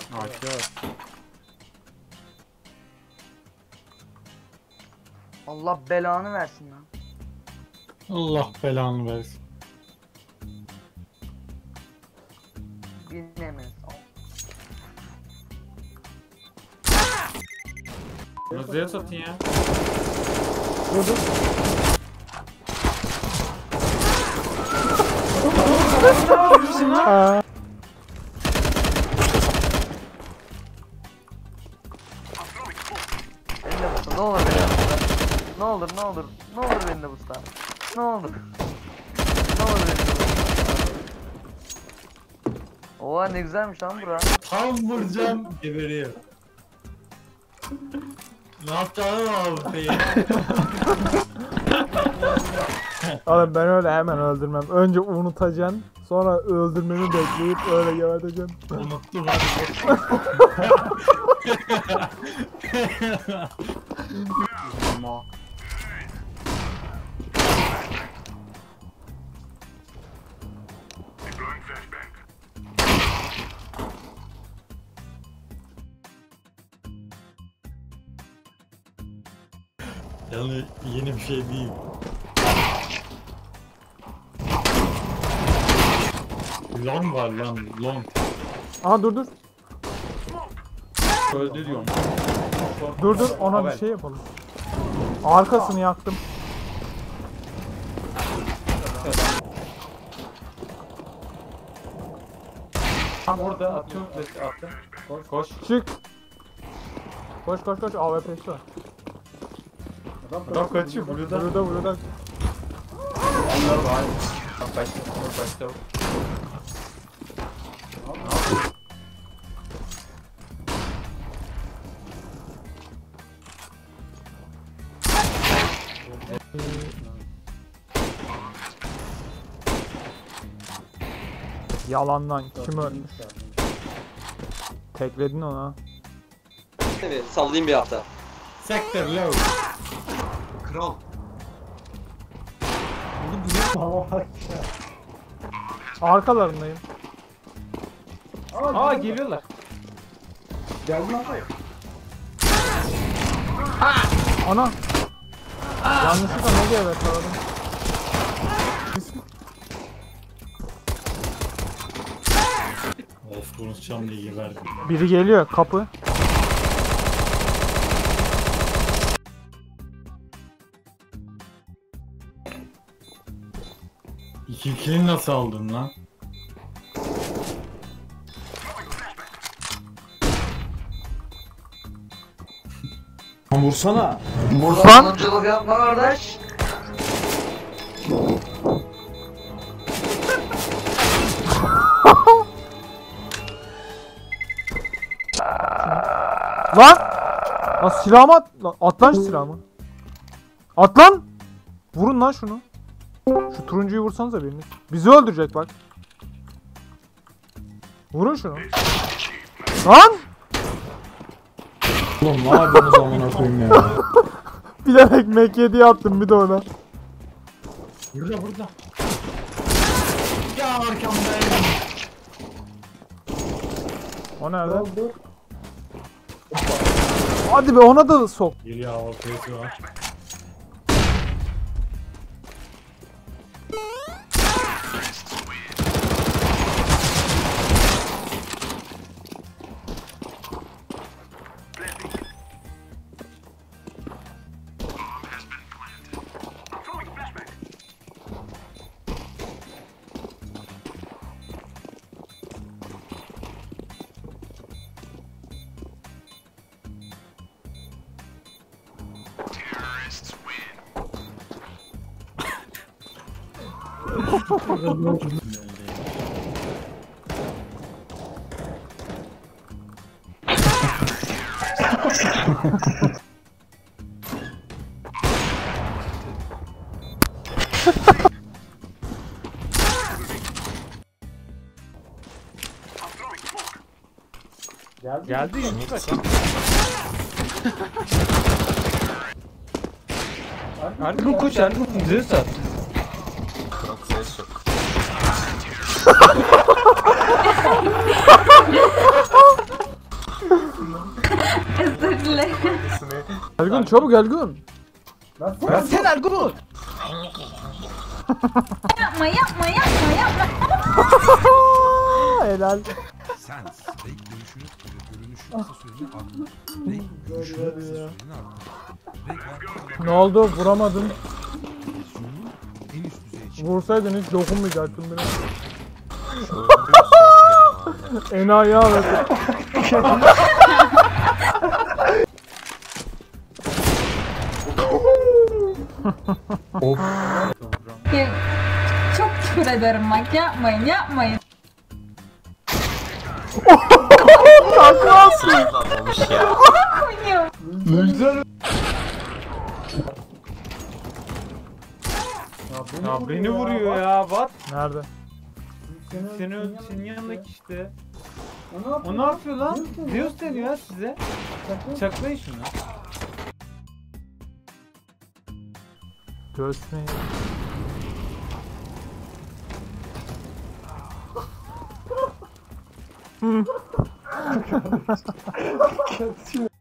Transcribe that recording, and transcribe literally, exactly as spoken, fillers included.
Açıyor. Allah belanı versin lan. Allah belanı versin. Binemez. Rıza'ya satın ya. Dur dur. Aa. Beni de busta. Ne olur beni de busta. Ne olur ne olur. Ne olur beni de busta. Ne olur. Ne olur beni de busta. Oha ne güzelmiş lan bura. Tam vuracağım geberiyor. Ne yapacağını abi? Oğlum ben öyle hemen öldürmem. Önce unutacaksın. Sonra öldürmeni bekleyip öyle geberteceğim. Unuttum hadi. Ama. Yani yeni bir şey değil. Long var lan, long. Aha dur dur. Öldü diyorum. Dur dur ona bir şey yapalım. Arkasını yaktım. Tam orada atıyorum, attım. Koş, koş. Çık. Koş koş koş A W P'si var. Adam kaçıyor, burada. Burada burada. Onlar var. Bak başta, başta. Yalandan kim ölmüş? Tekledin ona. Evet, sallayayım bir hafta. Sector low. Kral. Arkalarındayım. Aa geliyorlar. Ana. Yanlışlıkla ne diye evet aradım. Of konuşacağım diye geberdim. Biri geliyor kapı. İki ikili nasıl aldın lan? Vursana. Burada oyunculuk yapma kardeş. Lan! Lan silahımı at. Lan, at lan şu silahımı. At lan! Vurun lan şunu. Şu turuncuyu vursanıza birini. Bizi öldürecek bak. Vurun şunu. Lan! Oğlum ne yapıyorsunuz amına koyayım ya. Bilerek mek yediye attım bir de ona. Burada burada. Ya arkamda. O nerede? Hadi be ona da sok. Geliyor hava kıyısı var. Geldi yirmi kaç lan. Ergun koş Ergun bize sat. Çok ses yok. çabuk Ergun. Ben sen Ergun. Yapma yapma yapma yapma. Helal. Sen renk dönüşünü ve görünüşü kısa süreli arttır. Renk dönüşünü kısa süreli arttır. Renk arttır. Ne oldu? Vuramadın. Vizyonunu en üst düzeye çıkar. Vursaydın hiç dokunmayacaktın bile. Şöyle Enayi abi. Ya, çok küfür ederim bak yapmayın yapmayın. Sırtlanmamış ya. Koyuyor. Ya beni vuruyor ya. What? Nerede? Seni öldü. Senin yanındaki işte. O ne yapıyor lan? Zeus deniyor ya size. Çaklayın şunu. Göğsüne ya.